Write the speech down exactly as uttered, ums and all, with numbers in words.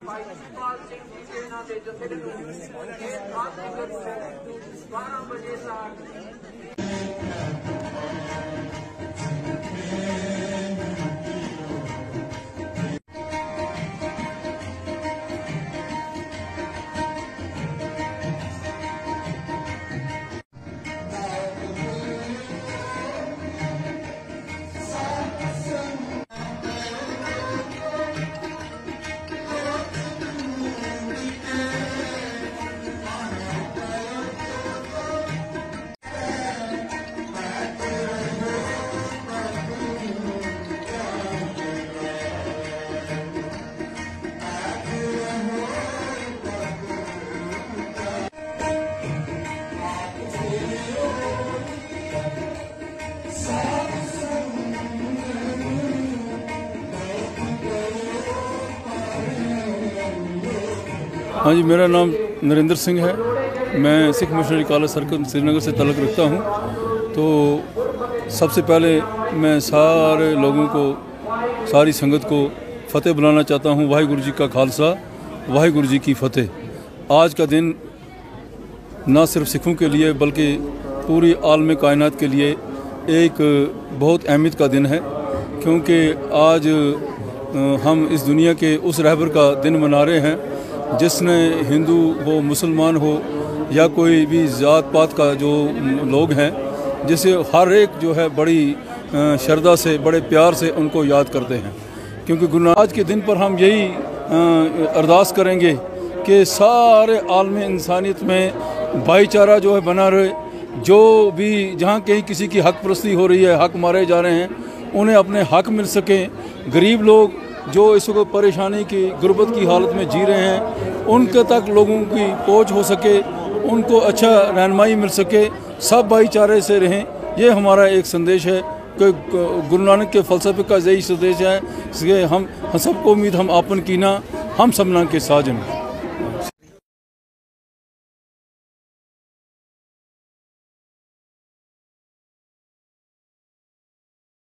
ਭਾਈ ਜਸਪਾਲ ਸਿੰਘ ਜੀ ਦੇ ਨਾਂ ਦੇ ਜਥੇ ਨੂੰ ਇਹ ਆਖਰੀ ਗੁਰੂ ਬਾਰਾਂ ਵਜੇ ਤੱਕ हाँ जी, मेरा नाम नरेंद्र सिंह है। मैं Sikh missionary college circle Srinagar से तल्लुक़ रखता हूँ। तो सबसे पहले मैं सारे लोगों को, सारी संगत को फ़तेह बुलाना चाहता हूँ। वाहिगुरु जी का खालसा, वाहिगुरु जी की फ़तेह। आज का दिन ना सिर्फ सिखों के लिए बल्कि पूरी आलम कायनात के लिए एक बहुत अहमियत का दिन है, क्योंकि आज हम इस दुनिया के उस रहबर का दिन मना रहे हैं जिसने हिंदू हो, मुसलमान हो या कोई भी ज़ात पात का जो लोग हैं, जिसे हर एक जो है बड़ी श्रद्धा से, बड़े प्यार से उनको याद करते हैं। क्योंकि गुरु नानक आज के दिन पर हम यही अरदास करेंगे कि सारे आलम इंसानियत में भाईचारा जो है बना रहे। जो भी जहाँ कहीं किसी की हक परस्ती हो रही है, हक मारे जा रहे हैं, उन्हें अपने हक मिल सकें। गरीब लोग जो इस वक्त परेशानी की, गुर्बत की हालत में जी रहे हैं, उनके तक लोगों की पहुंच हो सके, उनको अच्छा रहनुमाई मिल सके, सब भाईचारे से रहें। ये हमारा एक संदेश है कि गुरु नानक के फ़लसफ़े का यही संदेश है कि हम सबको उम्मीद हम आपन कीना, हम सबना के साजन।